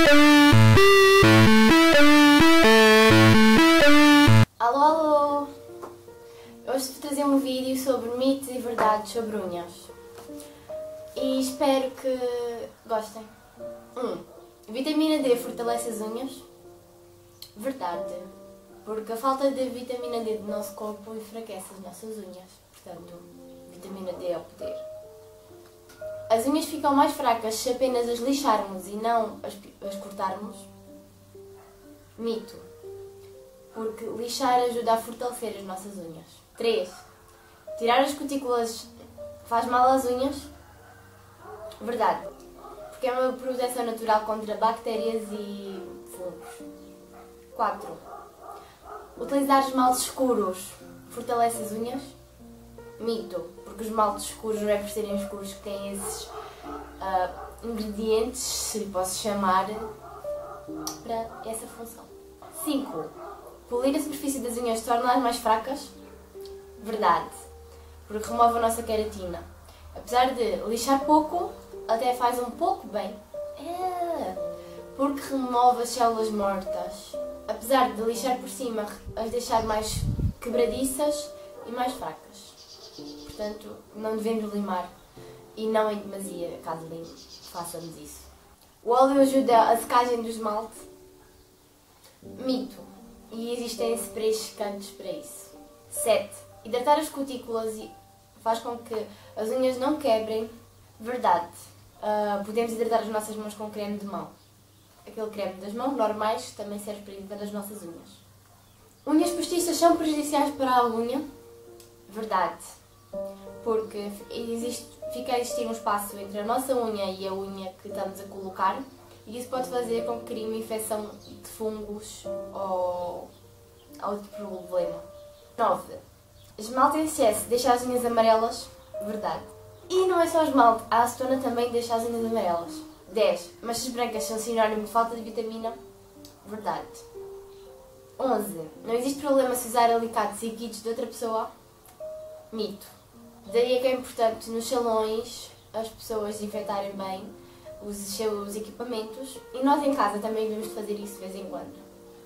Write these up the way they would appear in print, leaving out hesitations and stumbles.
Alô, alô! Hoje vou trazer um vídeo sobre mitos e verdades sobre unhas. E espero que gostem. 1. Vitamina D fortalece as unhas? Verdade. Porque a falta de vitamina D do nosso corpo enfraquece as nossas unhas. Portanto, vitamina D é o poder. As unhas ficam mais fracas se apenas as lixarmos e não as cortarmos? Mito. Porque lixar ajuda a fortalecer as nossas unhas. 3. Tirar as cutículas faz mal às unhas? Verdade. Porque é uma proteção natural contra bactérias e fungos. 4. Utilizar esmaltes escuros fortalece as unhas? Mito. Porque os esmaltes escuros não é por serem escuros que têm esses ingredientes, se lhe posso chamar, para essa função. 5. Polir a superfície das unhas torna-as mais fracas? Verdade, porque remove a nossa queratina. Apesar de lixar pouco, até faz um pouco bem. Porque remove as células mortas. Apesar de lixar por cima, as deixar mais quebradiças e mais fracas. Portanto, não devemos limar. E não em demasia, caso façamos isso. O óleo ajuda a secagem do esmalte? Mito. E existem sprays secantes para isso. 7. Hidratar as cutículas faz com que as unhas não quebrem? Verdade. Podemos hidratar as nossas mãos com creme de mão. Aquele creme das mãos normais também serve para hidratar as nossas unhas. Unhas postiças são prejudiciais para a unha? Verdade. Porque fica a existir um espaço entre a nossa unha e a unha que estamos a colocar e isso pode fazer com que crie uma infecção de fungos ou outro problema. 9. Esmalte em excesso deixa as unhas amarelas? Verdade. E não é só esmalte, a acetona também deixa as unhas amarelas. 10. Manchas brancas são sinónimo de falta de vitamina? Verdade. 11. Não existe problema se usar alicates e kits de outra pessoa? Mito. Daí é que é importante nos salões as pessoas desinfetarem bem os seus equipamentos e nós em casa também devemos fazer isso de vez em quando.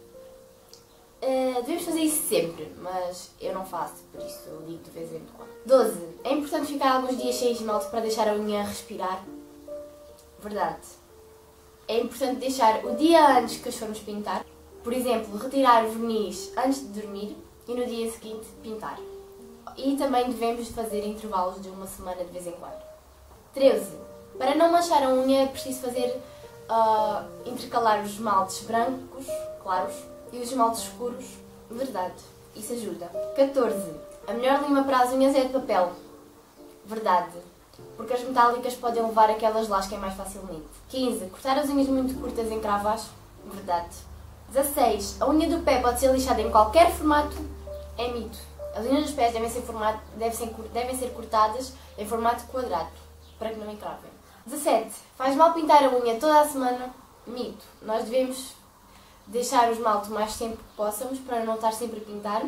Devemos fazer isso sempre, mas eu não faço, por isso eu digo de vez em quando. 12. É importante ficar alguns dias sem esmalte para deixar a unha respirar? Verdade. É importante deixar o dia antes que as formos pintar. Por exemplo, retirar o verniz antes de dormir e no dia seguinte pintar. E também devemos fazer intervalos de uma semana de vez em quando. 13. Para não manchar a unha é preciso fazer intercalar os esmaltes brancos, claros, e os esmaltes escuros. Verdade. Isso ajuda. 14. A melhor lima para as unhas é de papel. Verdade. Porque as metálicas podem levar a que elas lasquem mais facilmente. 15. Cortar as unhas muito curtas em cravas. Verdade. 16. A unha do pé pode ser lixada em qualquer formato. É mito. As unhas dos pés devem ser cortadas em formato quadrado, para que não encravem. 17. Faz mal pintar a unha toda a semana? Mito. Nós devemos deixar o esmalte o mais tempo que possamos, para não estar sempre a pintar.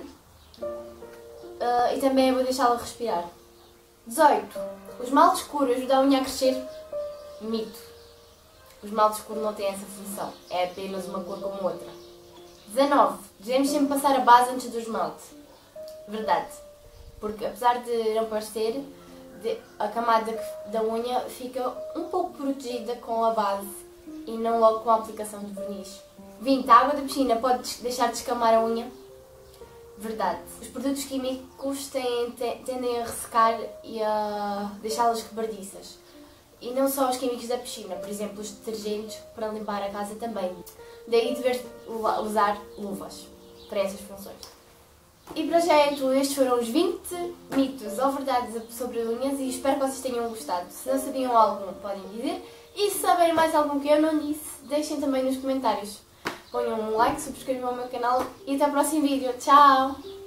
E também é bom deixá-la respirar. 18. O esmalte escuro ajuda a unha a crescer? Mito. O esmalte escuro não tem essa função, é apenas uma cor como outra. 19. Devemos sempre passar a base antes do esmalte? Verdade, porque apesar de não parecer, a camada da unha fica um pouco protegida com a base e não logo com a aplicação de verniz. 20. A água da piscina pode deixar de escamar a unha? Verdade. Os produtos químicos tendem a ressecar e a deixá-las quebradiças. E não só os químicos da piscina, por exemplo, os detergentes para limpar a casa também. Daí dever usar luvas para essas funções. E para já é tudo. Estes foram os 20 mitos ou verdades sobre unhas e espero que vocês tenham gostado. Se não sabiam algum, podem dizer. E se saberem mais algum que eu não disse, deixem também nos comentários. Ponham um like, subscrevam o meu canal e até o próximo vídeo. Tchau!